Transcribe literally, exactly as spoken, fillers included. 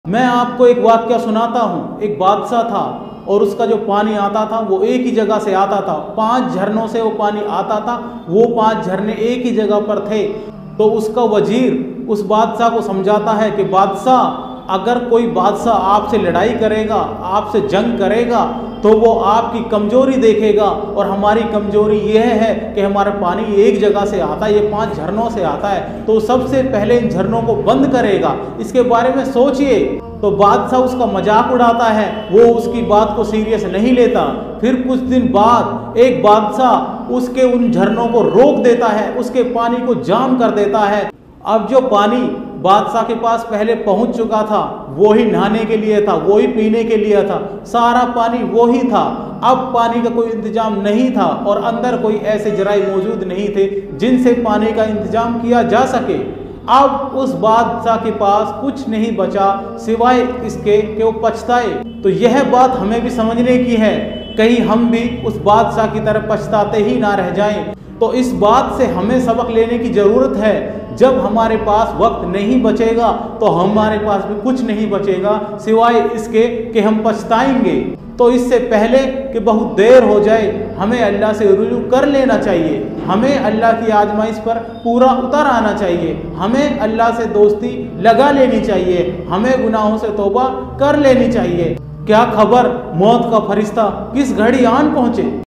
मैं आपको एक वाक्य सुनाता हूँ। एक बादशाह था और उसका जो पानी आता था वो एक ही जगह से आता था। पांच झरनों से वो पानी आता था, वो पांच झरने एक ही जगह पर थे। तो उसका वजीर उस बादशाह को समझाता है कि बादशाह, अगर कोई बादशाह आपसे लड़ाई करेगा, आपसे जंग करेगा, तो वो आपकी कमजोरी देखेगा और हमारी कमजोरी यह है कि हमारा पानी एक जगह से आता है, ये पांच झरनों से आता है, तो सबसे पहले इन झरनों को बंद करेगा। इसके बारे में सोचिए। तो बादशाह उसका मजाक उड़ाता है, वो उसकी बात को सीरियस नहीं लेता। फिर कुछ दिन बाद एक बादशाह उसके उन झरनों को रोक देता है, उसके पानी को जाम कर देता है। अब जो पानी बादशाह के पास पहले पहुंच चुका था वो ही नहाने के लिए था, वो ही पीने के लिए था, सारा पानी वो ही था। अब पानी का कोई इंतजाम नहीं था और अंदर कोई ऐसे जराए मौजूद नहीं थे जिनसे पानी का इंतजाम किया जा सके। अब उस बादशाह के पास कुछ नहीं बचा सिवाय इसके कि वो पछताए। तो यह बात हमें भी समझने की है, कहीं हम भी उस बादशाह की तरह पछताते ही ना रह जाएं। तो इस बात से हमें सबक लेने की ज़रूरत है। जब हमारे पास वक्त नहीं बचेगा तो हमारे पास भी कुछ नहीं बचेगा सिवाय इसके कि हम पछताएंगे। तो इससे पहले कि बहुत देर हो जाए हमें अल्लाह से रुजू कर लेना चाहिए। हमें अल्लाह की आजमाइश पर पूरा उतर आना चाहिए। हमें अल्लाह से दोस्ती लगा लेनी चाहिए। हमें गुनाहों से तौबा कर लेनी चाहिए। क्या खबर मौत का फरिश्ता किस घड़ी आन पहुँचे।